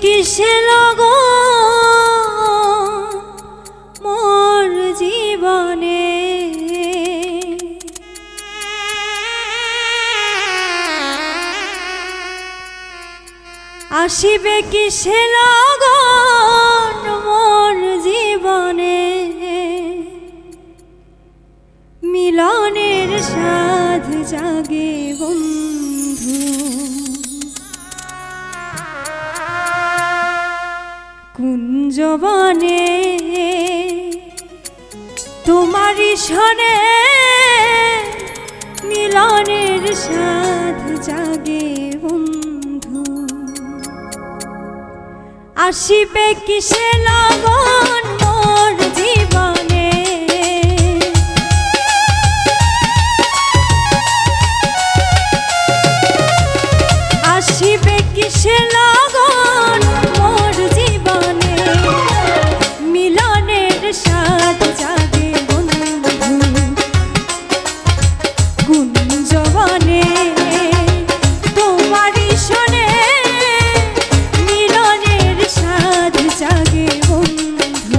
কিসে লগন মোর জীবনে, আসিবে কিসে লগন মোর জীবনে, মিলনের সাধ জাগে বন্ধু কুঞ্জবনে, তোমারি সনে মিলনের সাধ জাগে বন্ধু, আসিবে কিসে লগন মোর জীবনে, আসিবে কিসে লগন মোর জীবনে, মিলনের সাধ জাগে বন্ধু কুঞ্জবনে, তোমারি সনে মিলনের সাধ জাগে বন্ধু।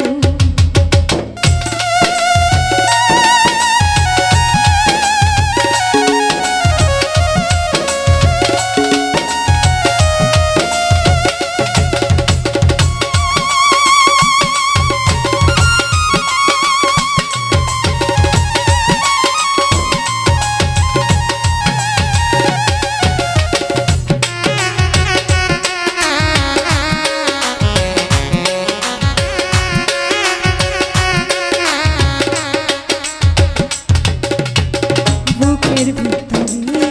বুকের ভিতরে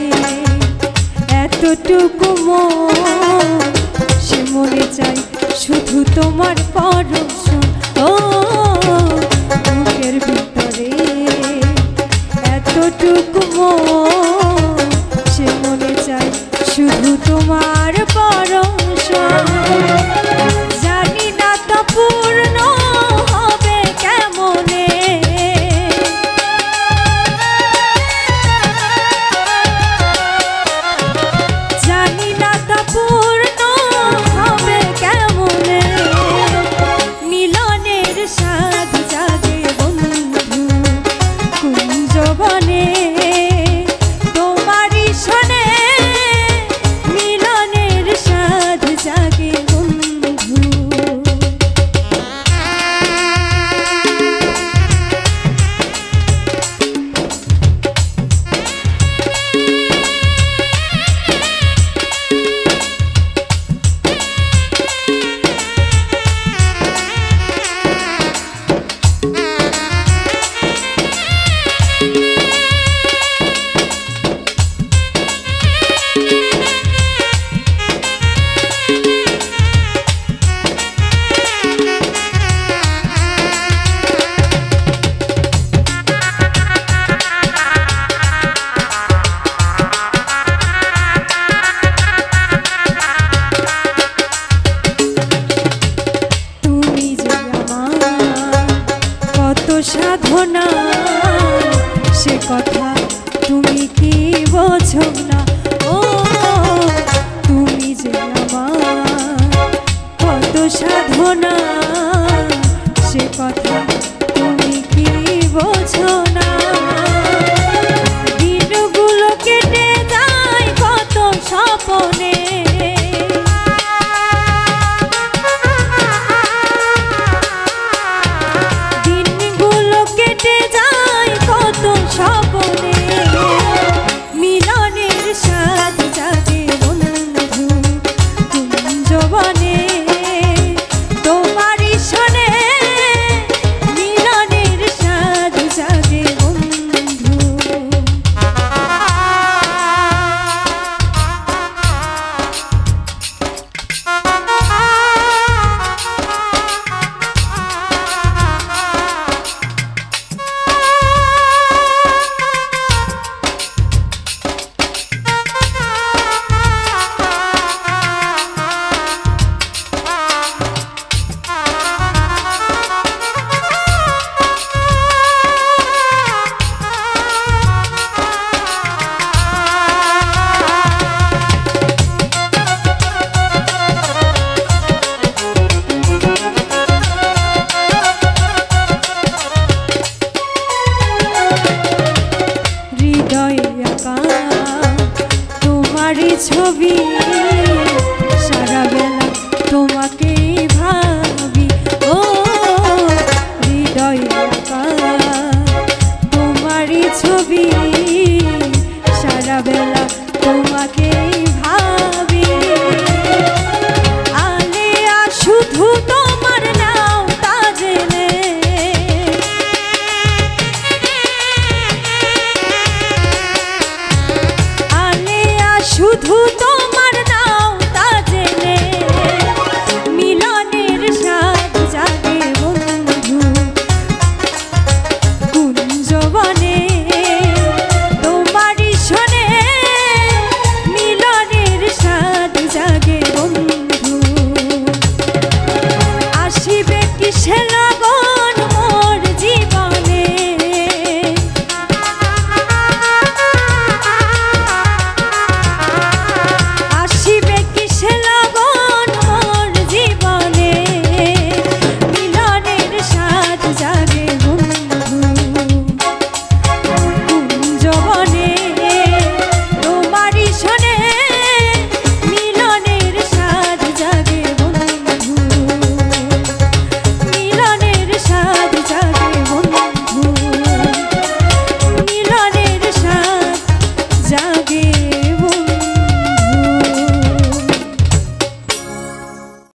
এতটুকু মন, সে মনে চাই শুধু তোমার পরশ, ও বুকের ভিতরে এতটুকু মন, সে মনে চাই শুধু তোমার পরশ, জানি না তা পূর্ণ হবে কেমনে, জানি না তা পূর্ণ হবে কেমনে, মিলনের সাধ জাগে বন্ধু কুঞ্জবনে, তোমারি সনে মিলনের সাধ জাগে বন্ধু। সাধনা সে কথা তুমি কি বোঝো না, ও তুমি যে আমার কত সাধনা সে কথা তুমি কি বোঝো না, দিনগুলো কেটে যায় কত স্বপ্ন